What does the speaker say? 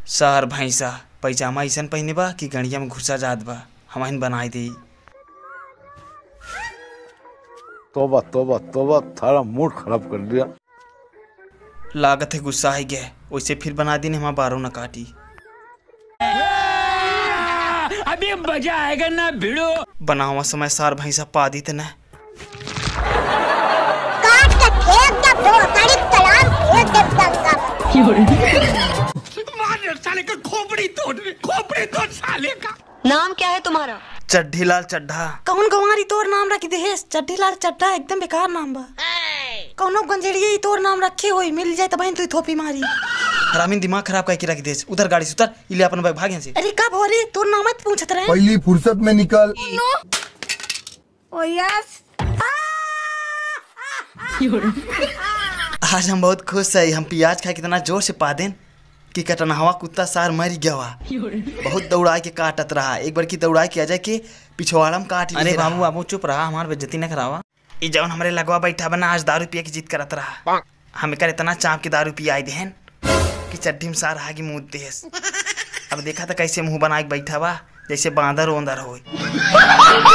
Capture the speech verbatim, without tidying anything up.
सार भैंसा पैजामा ऐसन पहने बा कि गड़िया में घुसा जात बा, हमन बनाई दे। तोबा तोबा तोबा, थारा मूड खराब कर दिया। लागत है गुस्सा ही गया, वैसे फिर बना दी हमारा बारों न काटी। अभी मजा आएगा ना भिड़ो। बनावा समय सार भैंसा पा दी थे न। साले का खोपड़ी तोड़, खोपड़ी तोड़ साले का। नाम क्या है तुम्हारा? चड्ढी लाल चड्ढा। कौन गंवारी तोर नाम रखी देहेस? चड्ढी लाल चड्ढा एकदम बेकार नाम बा। कौनो गंजेड़िए तोर नाम रखे होई, मिल जाए तब तू थोपी मारी। हरामीन दिमाग खराब करके रख देस। उधर गाड़ी से उतर, इले अपन भाग भाग यहाँ से। अरे कब हो रही तोर नाम मत पूछत रहे। पहली फुर्सत में निकल। Oh yes. आज हम बहुत खुश है, हम प्याज खा कितना जोर से पा देन कि कटनहवा कुत्ता सार मर गया हुआ। बहुत दौड़ा के काटत रहा, एक बार की दौड़ा के आ जाए के पिछवाड़ा में काट। अरे बाबू बाबू चुप रहा, हमार बेइज्जती न करावा। ई जौन हमारे लगवा बैठा बना आज दारू पिए की जिद करत रहा। हम कर इतना चाप के दारू पिया आई देहन कि चड्ढी में सार आगे मुँह देस। अब देखा था कैसे मुंह बना के बैठा बा, जैसे बांदर ओंदर हो।